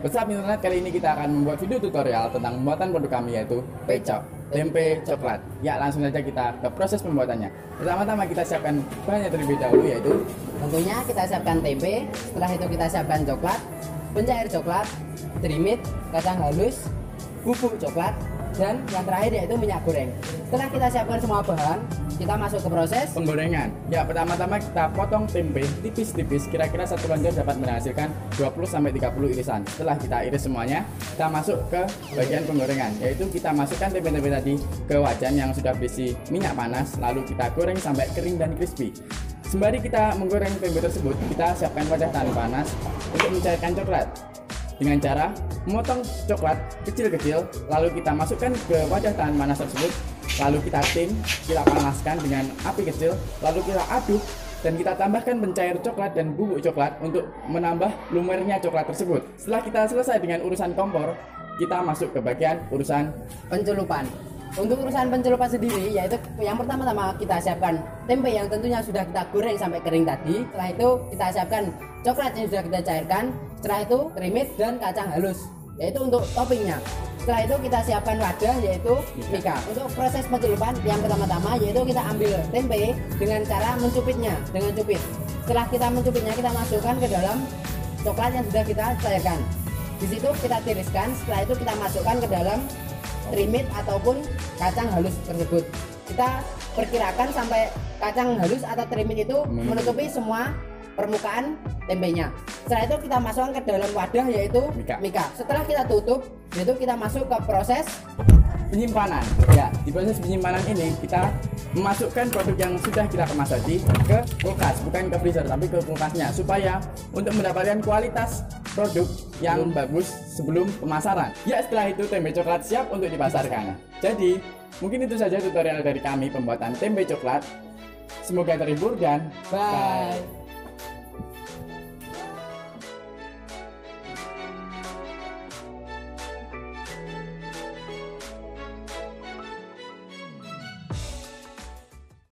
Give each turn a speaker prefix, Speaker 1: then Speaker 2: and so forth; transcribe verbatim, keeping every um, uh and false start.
Speaker 1: What's up internet, kali ini kita akan membuat video tutorial tentang pembuatan produk kami yaitu pecok, tempe coklat. Ya, langsung saja kita ke proses pembuatannya. Pertama-tama kita siapkan bahannya terlebih dahulu, yaitu
Speaker 2: tentunya kita siapkan tempe, setelah itu kita siapkan coklat, pencair coklat, trimit, kacang halus, bubuk coklat, dan yang terakhir yaitu minyak goreng. Setelah kita siapkan semua bahan, kita masuk ke proses
Speaker 1: penggorengan. Ya, pertama-tama kita potong tempe tipis-tipis, kira-kira satu lonjor dapat menghasilkan dua puluh sampai tiga puluh irisan. Setelah kita iris semuanya, kita masuk ke bagian penggorengan, yaitu kita masukkan tempe-tempe tadi ke wajan yang sudah berisi minyak panas, lalu kita goreng sampai kering dan crispy. Sembari kita menggoreng tempe tersebut, kita siapkan wadah tahan panas untuk mencairkan coklat dengan cara memotong coklat kecil-kecil, lalu kita masukkan ke wadah tahan panas tersebut, lalu kita tim, kita panaskan dengan api kecil, lalu kita aduk dan kita tambahkan pencair coklat dan bubuk coklat untuk menambah lumernya coklat tersebut. Setelah kita selesai dengan urusan kompor, kita masuk ke bagian urusan
Speaker 2: penculupan. Untuk urusan penculupan sendiri, yaitu yang pertama-tama kita siapkan tempe yang tentunya sudah kita goreng sampai kering tadi. Setelah itu kita siapkan coklat yang sudah kita cairkan. Setelah itu trimit dan kacang halus, yaitu untuk toppingnya. Setelah itu kita siapkan wadah, yaitu mika. Untuk proses pencelupan yang pertama-tama yaitu kita ambil tempe dengan cara mencupitnya dengan cupit. Setelah kita mencupitnya, kita masukkan ke dalam coklat yang sudah kita cairkan. Di situ kita tiriskan. Setelah itu kita masukkan ke dalam trimit ataupun kacang halus tersebut. Kita perkirakan sampai kacang halus atau trimit itu menutupi semua permukaan tempenya. Setelah itu kita masukkan ke dalam wadah, yaitu
Speaker 1: mika.
Speaker 2: mika. Setelah kita tutup, yaitu kita masuk ke proses
Speaker 1: penyimpanan. Ya, di proses penyimpanan ini kita memasukkan produk yang sudah kita kemas tadi ke kulkas, bukan ke freezer tapi ke kulkasnya, supaya untuk mendapatkan kualitas produk yang hmm. bagus sebelum pemasaran. Ya, setelah itu tempe coklat siap untuk dipasarkan. Jadi, mungkin itu saja tutorial dari kami pembuatan tempe coklat. Semoga terhibur dan
Speaker 2: bye.